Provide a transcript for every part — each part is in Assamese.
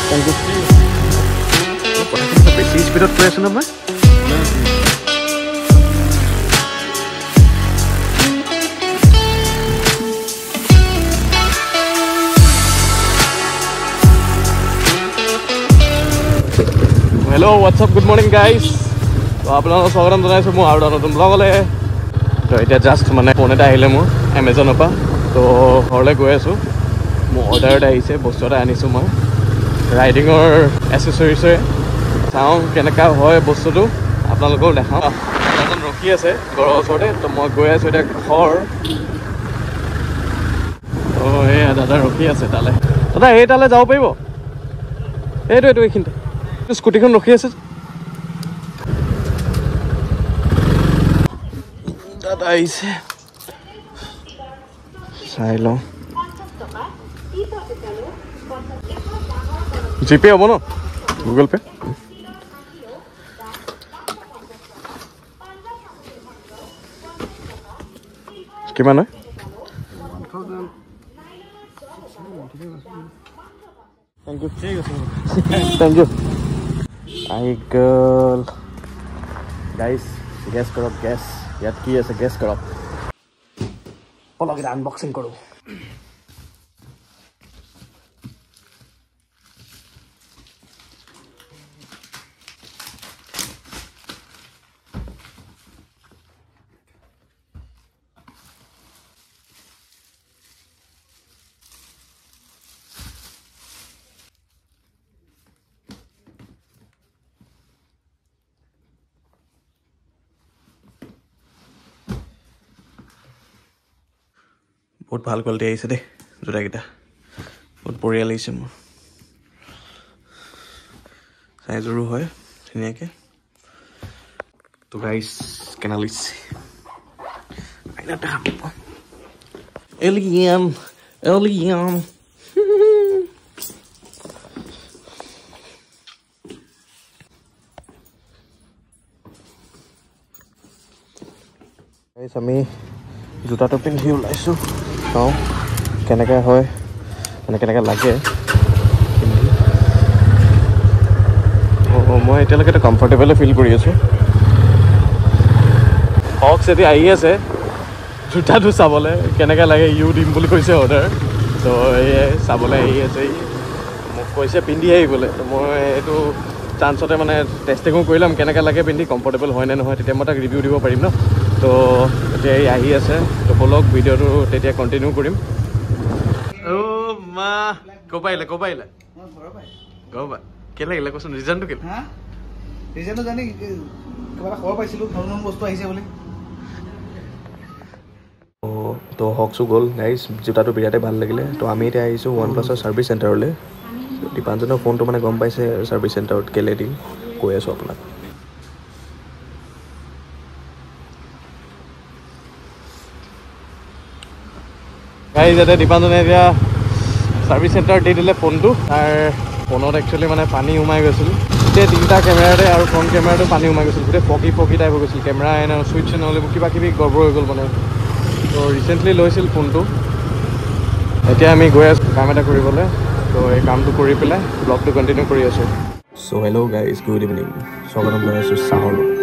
Thank you. বেছি স্পীডত কৈ আছো ন মই Hello, what's up? Good morning, guys. So, আপোনালোকক স্বাগতম জনাইছোঁ মোৰ আৰু এটা নতুন ব্লগলৈ। তো এতিয়া জাষ্ট মানে ফোন এটা আহিলে মোৰ এমেজনৰ পৰা। তো ঘৰলৈ গৈ আছোঁ। মোৰ অৰ্ডাৰ এটা আহিছে, বস্তু এটা আনিছোঁ মই ৰাইডিঙৰ এচেচৰিজৰে। চাওঁ কেনেকুৱা হয় বস্তুটো, আপোনালোকেও দেখাওঁ। এজন ৰখি আছে ঘৰৰ ওচৰতে, তো মই গৈ আছোঁ এতিয়া ঘৰ। অঁ এয়া দাদা ৰখি আছে তালৈ। দাদা এই তালৈ যাব পাৰিব? এইটো এইখিনিতে স্কুটিখন ৰখি আছে। দাদা আহিছে, চাই লওঁ। জিপে হ'ব ন? Google pay? কিমান হয়? Thank you. Thank you. I girl. Guys, guess কৰক guess. ইয়াত কি আছে guess কৰক। অলপ আনবক্সিং কৰোঁ। বহুত ভাল কোৱালিটি আহিছে দেই জোতাকেইটা, বহুত বঢ়িয়া লাগিছে মোৰ। চাইজৰো হয় ধুনীয়াকৈ। তো গাইজ কেনে লাগিছে এলিয়াম এলিয়াম। গাইজ আমি জোতাটো পিন্ধি ওলাইছোঁ, চাওঁ কেনেকৈ হয় মানে কেনেকৈ লাগে। মই এতিয়ালৈকে কমফৰ্টেবলে ফিল কৰি আছোঁ। হক্স এতিয়া আহি আছে জোতাটো চাবলৈ কেনেকৈ লাগে। ইউ দিম বুলি কৈছে অৰ্ডাৰ, তো এয়াই চাবলৈ আহি আছে। মোক কৈছে পিন্ধি আহিবলৈ, তো মই এইটো চান্সতে মানে টেষ্টিঙো কৰি ল'ম কেনেকৈ লাগে পিন্ধি, কমফৰ্টেবল হয় নে নহয়, তেতিয়া মই তাক ৰিভিউ দিব পাৰিম ন। তো এতিয়া এই আহি আছে, তো বলক ভিডিঅ'টো তেতিয়া কণ্টিনিউ কৰিম। অ' মা ক'ৰ আহিলে ঘৰৰ পৰা কি লাগিলে কচোন, ৰিজনটো কি? ৰিজনটো জানি কিবা এটা খবৰ পাইছিলোঁ নতুন বস্তু আহিছে বুলি। তো হকছো গ'ল গাইজ, জোতাটো বিৰাটেই ভাল লাগিলে। তো আমি এতিয়া আহিছোঁ OnePlus ছাৰ্ভিচ চেণ্টাৰলৈ। দীপাঞ্জনৰ ফোনটো মানে গম পাইছে ছাৰ্ভিচ চেণ্টাৰত কেলৈ দিম, কৈ আছোঁ আপোনাক। গাইজ যাতে দীপাঞ্জনে এতিয়া ছাৰ্ভিচ চেণ্টাৰত দি দিলে ফোনটো। তাৰ ফোনত একচুৱেলি মানে পানী সোমাই গৈছিল গোটেই তিনিটা কেমেৰাতে, আৰু ফ্ৰণ্ট কেমেৰাটো পানী সোমাই গৈছিল, গোটেই ফগি টাইপ হৈ গৈছিল। কেমেৰা ছুইচ নহ'লে কিবা কিবি গড়বড় হৈ গ'ল মানে। তো ৰিচেণ্টলি লৈছিল ফোনটো। এতিয়া আমি গৈ আছোঁ কাম এটা কৰিবলৈ, তো এই কামটো কৰি পেলাই ব্লগটো কণ্টিনিউ কৰি আছোঁ। So' hello' guys, good evening, স্বাগতম জনাইছোঁ চাহৰ লগত।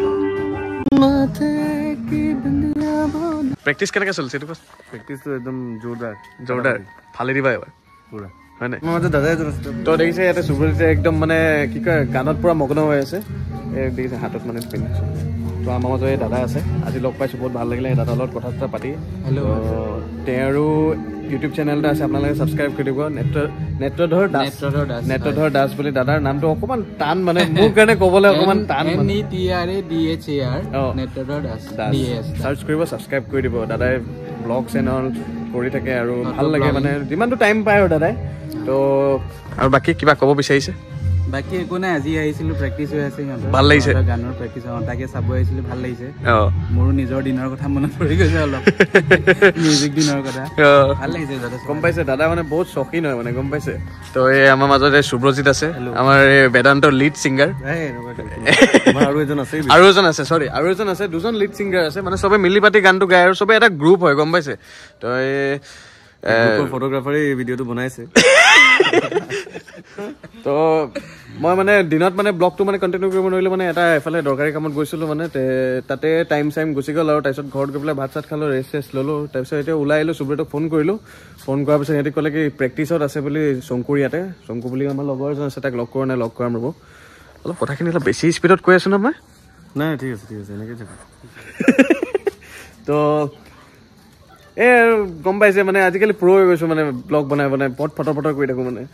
প্ৰেক্টিচ কেনেকৈ চলিছে এইটো? প্ৰেক্টিচটো একদম জোৰদাৰ ফালি দিবা এবাৰ পুৰা, হয় নাই? মোৰ দাদাই এজন আছে। তো দেখিছে ইয়াতে সুব্ৰজিতে একদম মানে কি কয় গানত পূৰা মগ্ন হৈ আছে। এই দেখিছে হাতত মানে পিন্ধিছোঁ। তো আমাৰ মাজত এই দাদা আছে, আজি লগ পাইছোঁ, বহুত ভাল লাগিলে এই দাদাৰ লগত কথা চথা পাতি। তেওঁৰো ইউটিউব চেনেল এটা আছে, আপোনালোকে ছাবস্ক্ৰাইব কৰি দিব। নেত্ৰধৰ দাস বুলি দাদাৰ নামটো অকণমান টান, মানে মোৰ কাৰণে ক'বলৈ অকণমান টান। চাৰ্চ কৰিব, ছাবস্ক্ৰাইব কৰি দিব। দাদাই ব্লগ চেনেল কৰি থাকে আৰু ভাল লাগে মানে যিমানটো টাইম পায় আৰু দাদাই। তো আৰু বাকী কিবা ক'ব বিচাৰিছে? বাকী একো নাই, আজি আহিছিলোঁ, প্ৰেক্টিচ হৈ আছে সিহঁতৰ, ভাল লাগিছে গানৰ প্ৰেক্টিচ। তাকে চাব আহিছিলোঁ, ভাল লাগিছে। মোৰো নিজৰ দিনৰ কথা মনত পৰি গৈছে অলপ, মিউজিক দিনৰ কথা। ভাল লাগিছে দাদা, গম পাইছে দাদা মানে বহুত চখীন হয় মানে, গম পাইছে। তো এই আমাৰ মাজতে সুব্ৰজিত আছে, আমাৰ এই বেদান্তৰ লিড ছিংগাৰ। আৰু এজন আছে, দুজন লিড ছিংগাৰ আছে, মানে চবে মিলি পাতি গানটো গায় আৰু চবে এটা গ্ৰুপ হয়, গম পাইছে। তো এই ফটোগ্ৰাফাৰে এই ভিডিঅ'টো বনাইছে। তো মই মানে দিনত মানে ব্লগটো মানে কণ্টিনিউ কৰিব নোৱাৰিলোঁ মানে এটা এফালে দৰকাৰী কামত গৈছিলোঁ মানে তাতে টাইম গুচি গ'ল আৰু তাৰপিছত ঘৰত গৈ পেলাই ভাত চাত খালোঁ ৰেষ্ট ল'লোঁ তাৰপিছত এতিয়া ওলাই আহিলোঁ সুব্ৰতক ফোন কৰিলোঁ ফোন কৰাৰ পিছত সিহঁতি ক'লে কি প্ৰেক্টিছত আছে বুলি শংকুৰ ইয়াতে শংকু বুলি আমাৰ লগৰ এজন আছে তাক লগ কৰা নাই লগ কৰাম ৰ'ব অলপ কথাখিনি অলপ বেছি স্পীডত কৈ আছোঁ ন মই নাই ঠিক আছে এনেকৈ যাব তো এই গম পাইছে মানে আজিকালি প্ৰ' হৈ গৈছোঁ মানে ব্লগ বনাই ফটৰ কৰি থাকোঁ মানে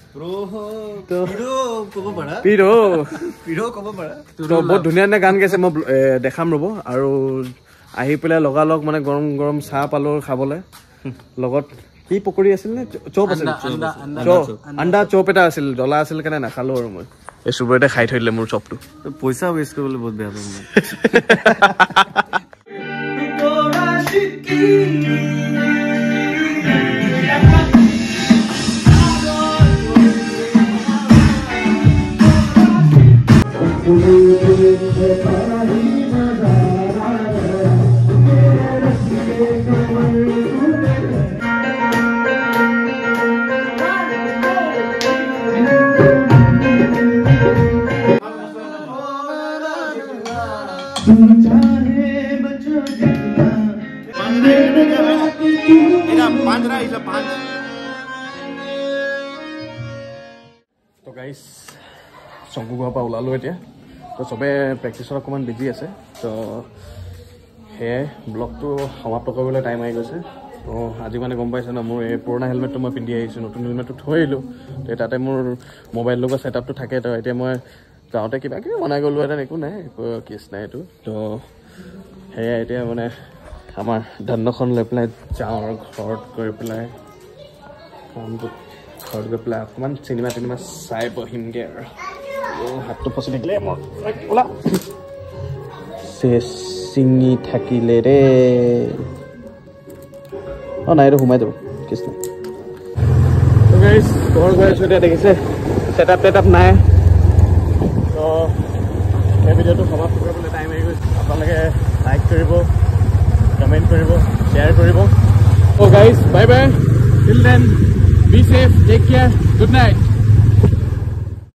বহুত ধুনীয়া ধুনীয়া গান গাইছে মই দেখাম ৰ'ব আৰু আহি পেলাই লগালগ মানে গৰম গৰম চাহ পালোঁ খাবলৈ লগত কি পকৰি আছিল নে চপ আছিল আণ্ডা চপ এটা আছিল জ্বলা আছিল কাৰণে নাখালোঁ আৰু মই এই সুব্ৰতে খাই থৈ দিলে মোৰ চপটো পইচা ৱেষ্ট কৰিবলৈ বহুত বেয়া পাওঁ মই তো গাইজ শংকু ঘৰৰ পৰা ওলালোঁ এতিয়া তো চবে প্ৰেক্টিছত অকণমান বিজি আছে তো সেয়াই ব্লগটো সমাপ্ত কৰিবলৈ টাইম আহি গৈছে তো আজি মানে গম পাইছে ন মোৰ এই পুৰণা হেলমেটটো মই পিন্ধি আহিছোঁ নতুন হেলমেটটো থৈ আহিলোঁ তো তাতে মোৰ মোবাইল লগৰ ছেটআপটো থাকে তো এতিয়া মই যাওঁতে কিবা কিবি বনাই গ'লোঁ এটা একো নাই একো কেছ নাই এইটো তো সেয়াই এতিয়া মানে আমাৰ ধন্যখন লৈ পেলাই যাওঁ আৰু ঘৰত গৈ পেলাই কামটো ঘৰত গৈ পেলাই অকণমান চিনেমা চাই বহিমগৈ আৰু হাতটো ফচি থাকিলে মোৰ ওলা চিঙি থাকিলে ৰে অঁ নাই এইটো সোমাই যাব কেছ নাই ঘৰ গৈ আছোঁ এতিয়া দেখিছে ছেটআপ নাই তো এই ভিডিঅ'টো সমাপ্ত কৰিবলৈ টাইম আহি গৈছে আপোনালোকে লাইক কৰিব কমেণ্ট কৰিব শ্বেয়াৰ কৰিব guys bye bye till then be safe take care good night